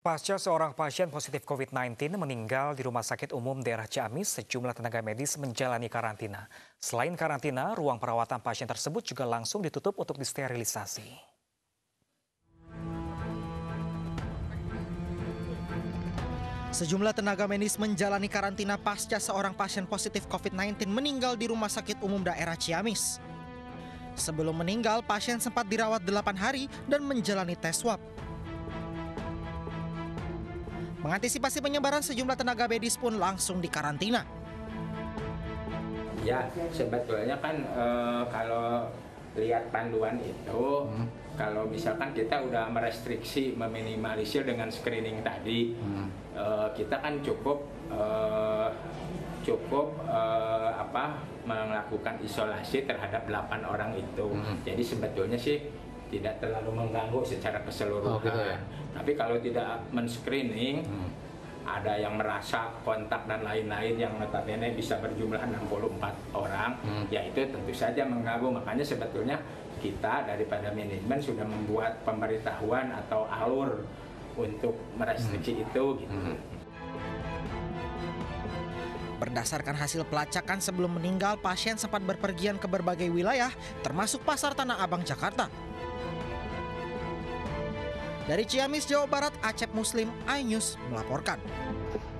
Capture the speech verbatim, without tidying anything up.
Pasca seorang pasien positif COVID sembilan belas meninggal di Rumah Sakit Umum Daerah Ciamis, sejumlah tenaga medis menjalani karantina. Selain karantina, ruang perawatan pasien tersebut juga langsung ditutup untuk disterilisasi. Sejumlah tenaga medis menjalani karantina pasca seorang pasien positif COVID sembilan belas meninggal di Rumah Sakit Umum Daerah Ciamis. Sebelum meninggal, pasien sempat dirawat delapan hari dan menjalani tes swab. Mengantisipasi penyebaran, sejumlah tenaga medis pun langsung dikarantina. Ya, sebetulnya kan e, kalau lihat panduan itu, hmm. kalau misalkan kita udah merestriksi, meminimalisir dengan screening tadi, hmm. e, kita kan cukup e, cukup e, apa melakukan isolasi terhadap delapan orang itu. Hmm. Jadi sebetulnya sih tidak terlalu mengganggu secara keseluruhan. Oh, gitu ya? Tapi kalau tidak men-screening, hmm. ada yang merasa kontak dan lain-lain yang notabene bisa berjumlah enam puluh empat orang, hmm. ya itu tentu saja mengganggu. Makanya sebetulnya kita daripada manajemen sudah membuat pemberitahuan atau alur untuk merestriksi hmm. itu. Gitu. Hmm. Berdasarkan hasil pelacakan sebelum meninggal, pasien sempat berpergian ke berbagai wilayah, termasuk Pasar Tanah Abang, Jakarta. Dari Ciamis, Jawa Barat, Acep Muslim, iNews melaporkan.